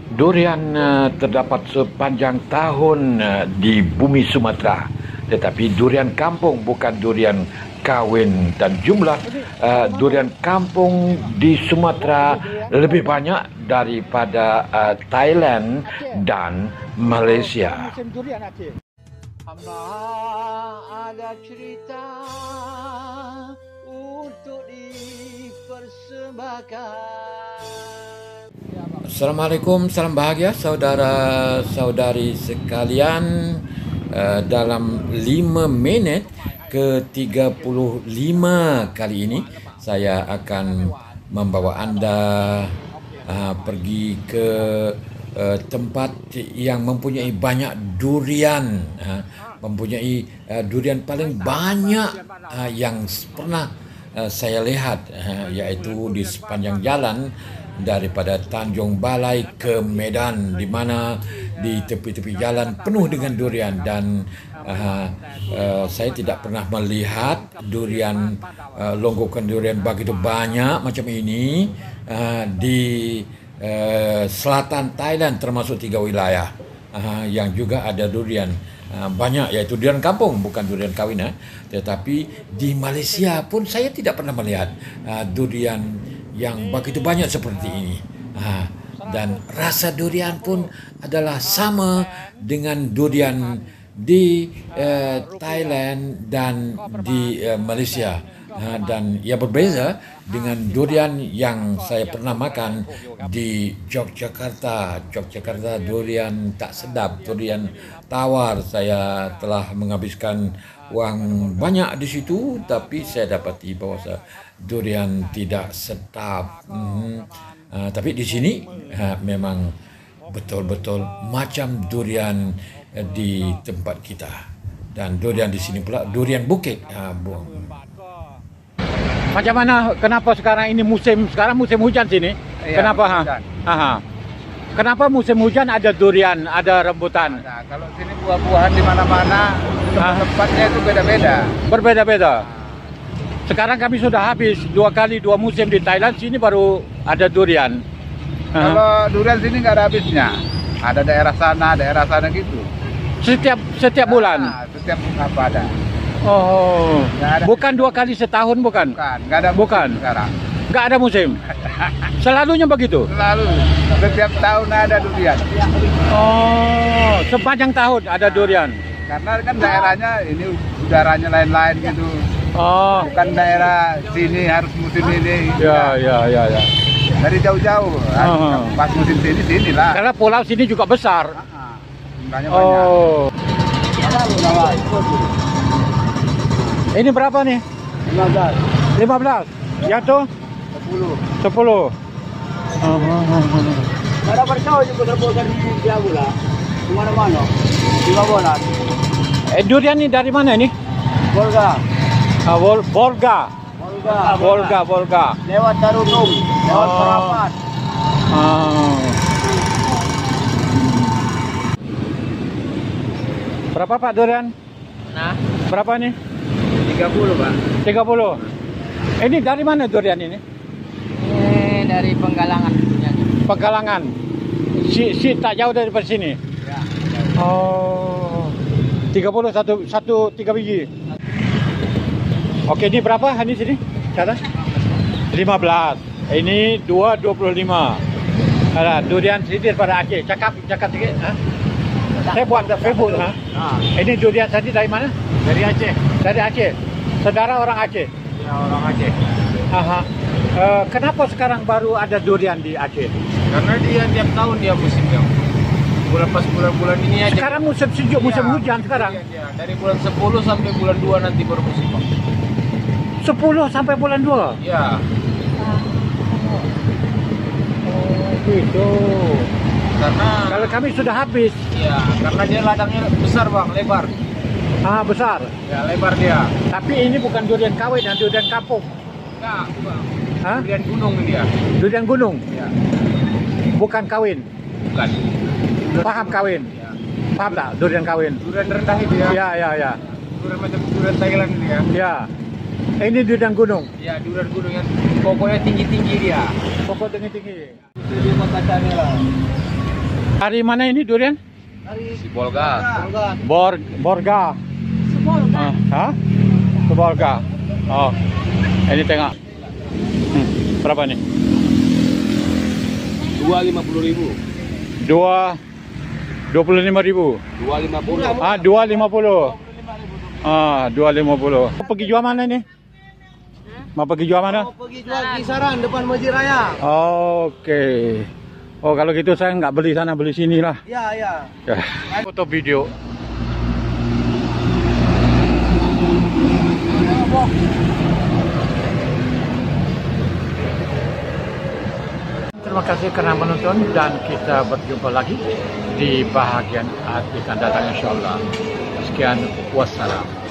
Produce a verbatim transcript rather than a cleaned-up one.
Durian uh, terdapat sepanjang tahun uh, di bumi Sumatera, tetapi durian kampung bukan durian kawin, dan jumlah uh, durian kampung di Sumatera lebih banyak daripada uh, Thailand dan Malaysia. Hamba ada cerita untuk dipersembahkan. Assalamualaikum, salam bahagia saudara-saudari sekalian. Uh, dalam lima minit ke tiga puluh lima kali ini saya akan membawa anda uh, pergi ke uh, tempat yang mempunyai banyak durian, uh, mempunyai uh, durian paling banyak uh, yang pernah uh, saya lihat, uh, iaitu di sepanjang jalan daripada Tanjung Balai ke Medan, di mana di tepi-tepi jalan penuh dengan durian, dan uh, uh, saya tidak pernah melihat durian uh, longgokan durian begitu banyak macam ini uh, di uh, selatan Thailand, termasuk tiga wilayah uh, yang juga ada durian uh, banyak, iaitu durian kampung bukan durian kawin, uh, tetapi di Malaysia pun saya tidak pernah melihat uh, durian yang begitu banyak seperti ini. Ha, dan rasa durian pun adalah sama dengan durian di uh, Thailand dan di uh, Malaysia. Ha, dan ia berbeza dengan durian yang saya pernah makan di Yogyakarta. Yogyakarta durian tak sedap, durian tawar. Saya telah menghabiskan wang banyak di situ, tapi saya dapati bahawa durian tidak sedap. Hmm. Uh, tapi di sini uh, memang betul-betul macam durian uh, di tempat kita. Dan durian di sini pula durian bukit. Uh, Macam mana? Kenapa sekarang ini musim sekarang musim hujan sini? Iya, kenapa? Ha? Aha. Kenapa musim hujan ada durian, ada rambutan? Nah, kalau sini buah-buahan di mana-mana, tempatnya itu beda-beda. Berbeda-beda. Sekarang kami sudah habis dua kali dua musim di Thailand, sini baru ada durian. Kalau durian sini nggak ada habisnya. Ada daerah sana, daerah sana gitu. Setiap setiap bulan. Nah, setiap apa ada. Oh. Ada. Bukan dua kali setahun, bukan? Bukan, nggak ada musim bukan. Sekarang. Nggak ada musim. Selalunya begitu. Selalu. Setiap tahun ada durian. Oh, sepanjang tahun ada durian. Karena kan daerahnya ini udaranya lain-lain gitu. Oh. Bukan daerah sini harus musim ini. Ya, ya, ya, ya. Dari jauh-jauh. Oh. Pas musim sini sinilah. Karena pulau sini juga besar. Jumlahnya Oh. banyak. Ini berapa nih? lima belas. lima belas. Yang tu? sepuluh. sepuluh. Ada percaya juga terbuat dari Jawa lah. Di mana-mana. Lima bulan. Eh, durian ni dari mana ni? Volga. Ah, Vol Volga. Volga. Volga, Volga. Lewat Darunung, lewat Oh. Perapat. Ah. Berapa Pak durian? Nah, Berapa ni? tiga puluh, Pak. tiga puluh. Ini dari mana durian ini? Eh, dari Penggalangan. Pegalangan. Si, si tak jauh dari sini. Ya. Oh. tiga puluh satu satu tiga biji. Okey, ini berapa hari sini? Cara? lima belas. Ini dua dua puluh lima. Alah, durian sedikit pada Aceh. Cakap cakap sikit, ha? Saya buat Facebook, ha. Ah, Ini durian tadi dari mana? dari Aceh. Dari Aceh. Saudara orang Aceh. Ya, orang Aceh. Aha. Uh, kenapa sekarang baru ada durian di Aceh? Karena dia tiap tahun dia musimnya. Bulan pas bulan-bulan ini aja. Sekarang musim sejuk, musim Ya, hujan sekarang. iya, iya. Dari bulan sepuluh sampai bulan dua nanti baru musim, Pak. sepuluh sampai bulan dua. Ya. Oh, gitu. Karena Kalau kami sudah habis. ya, karena dia ladangnya besar, Bang, lebar. Ah, besar. Ya, lebar dia. Tapi ini bukan durian kawin, dan durian kampung. Enggak, Bang. Hah? Durian gunung dia. Durian gunung, Ya, bukan kawin. bukan. Paham kawin? Ya. Paham tak durian kawin? Durian rendah itu ya. Ya, ya, ya. Durian macam durian Thailand dia. Ya. Ini durian gunung. Ya, durian gunung yang pokoknya tinggi-tinggi dia. Pokok tinggi-tinggi. Itu dia kacanya lah. Dari mana ini durian? Dari Sibolga. Bolga. Bor Borga. Sebolga. Ah, ha? Sebolga. Oh. Ini tengok. Hmm. Berapa nih? Dua lima puluh ribu. Dua dua puluh lima ribu. Dua lima puluh. Ah, dua lima puluh. Ah, dua lima puluh. Mau pergi jual mana ni? Mau pergi jual mana? Mau pergi jual kisaran depan Masjid Raya. Okey. Oh, kalau gitu saya nggak beli sana, beli sini lah. Ya, ya. Ya. Foto video. Terima kasih kerana menonton dan kita berjumpa lagi di bahagian akan datang insyaAllah. Sekian, wassalam.